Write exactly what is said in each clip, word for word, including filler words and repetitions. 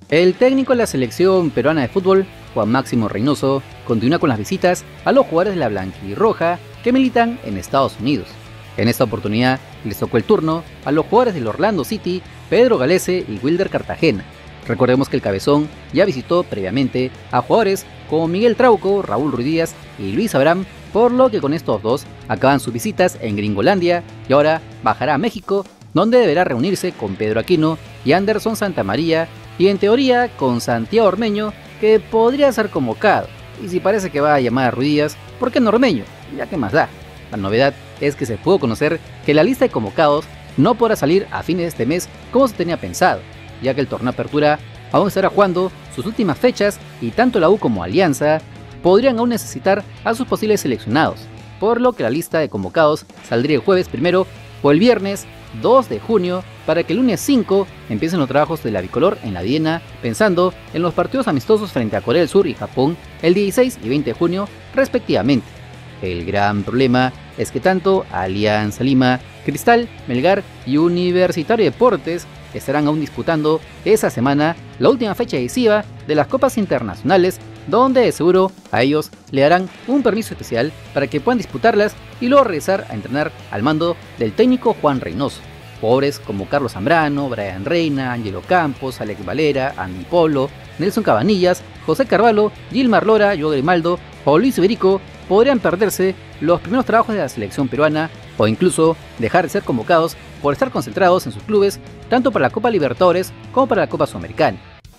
El técnico de la selección peruana de fútbol, Juan Máximo Reynoso, continúa con las visitas a los jugadores de la blanquirroja que militan en Estados Unidos. En esta oportunidad les tocó el turno a los jugadores del Orlando City, Pedro Galese y Wilder Cartagena. Recordemos que el Cabezón ya visitó previamente a jugadores como Miguel Trauco, Raúl Ruiz Díaz y Luis Abraham, por lo que con estos dos acaban sus visitas en Gringolandia y ahora bajará a México, donde deberá reunirse con Pedro Aquino y Anderson Santamaría, y en teoría con Santiago Ormeño, que podría ser convocado. Y si parece que va a llamar a Ruiz Díaz, ¿por qué no Ormeño? Ya que más da. La novedad es que se pudo conocer que la lista de convocados no podrá salir a fines de este mes como se tenía pensado, ya que el torneo Apertura aún estará jugando sus últimas fechas y tanto la U como Alianza podrían aún necesitar a sus posibles seleccionados, por lo que la lista de convocados saldría el jueves primero o el viernes dos de junio para que el lunes cinco empiecen los trabajos de la bicolor en la Viena, pensando en los partidos amistosos frente a Corea del Sur y Japón el dieciséis y veinte de junio respectivamente. El gran problema es que tanto Alianza Lima, Cristal, Melgar y Universitario de Deportes estarán aún disputando esa semana la última fecha decisiva de las copas internacionales, donde de seguro a ellos le darán un permiso especial para que puedan disputarlas y luego regresar a entrenar al mando del técnico Juan Reynoso. Jugadores como Carlos Zambrano, Brian Reina, Angelo Campos, Alex Valera, Andy Polo, Nelson Cabanillas, José Carvalho, Gilmar Lora, Joao Grimaldo o Luis Iberico podrían perderse los primeros trabajos de la selección peruana o incluso dejar de ser convocados por estar concentrados en sus clubes tanto para la Copa Libertadores como para la Copa Sudamericana.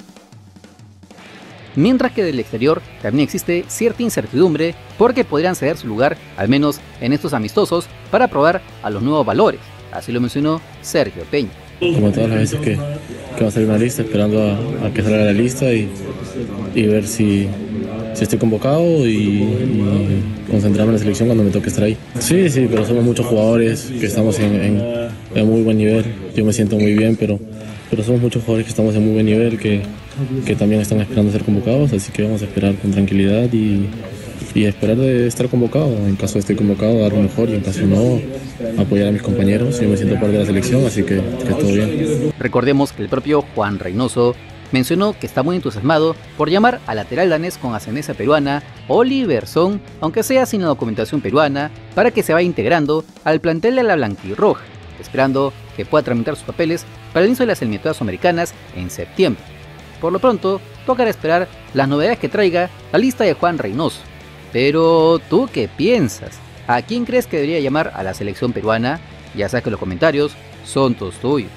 Mientras que del exterior también existe cierta incertidumbre porque podrían ceder su lugar, al menos en estos amistosos, para probar a los nuevos valores. Así lo mencionó Sergio Peña. Como todas las veces que, que va a salir una lista, esperando a, a que salga la lista y, y ver si, si estoy convocado y, y concentrarme en la selección cuando me toque estar ahí. Sí, sí, pero somos muchos jugadores que estamos en, en, en muy buen nivel. Yo me siento muy bien, pero, pero somos muchos jugadores que estamos en muy buen nivel, que, que también están esperando ser convocados, así que vamos a esperar con tranquilidad y, y esperar de estar convocado. En caso de estar convocado, dar lo mejor, y en caso no, apoyar a mis compañeros. Yo me siento parte de la selección, así que, que todo bien. Recordemos que el propio Juan Reynoso mencionó que está muy entusiasmado por llamar al lateral danés con ascendencia peruana, Oliver Son, aunque sea sin la documentación peruana, para que se vaya integrando al plantel de la blanquirroja, esperando que pueda tramitar sus papeles para el inicio de las eliminatorias americanas en septiembre. Por lo pronto, tocará esperar las novedades que traiga la lista de Juan Reynoso. Pero, ¿tú qué piensas? ¿A quién crees que debería llamar a la selección peruana? Ya sabes que los comentarios son todos tuyos.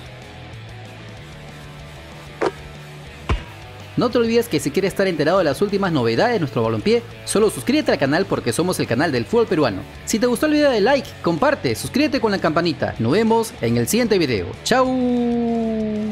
No te olvides que si quieres estar enterado de las últimas novedades de nuestro balompié, solo suscríbete al canal porque somos el canal del fútbol peruano. Si te gustó el video, dale like, comparte, suscríbete con la campanita. Nos vemos en el siguiente video. ¡Chao!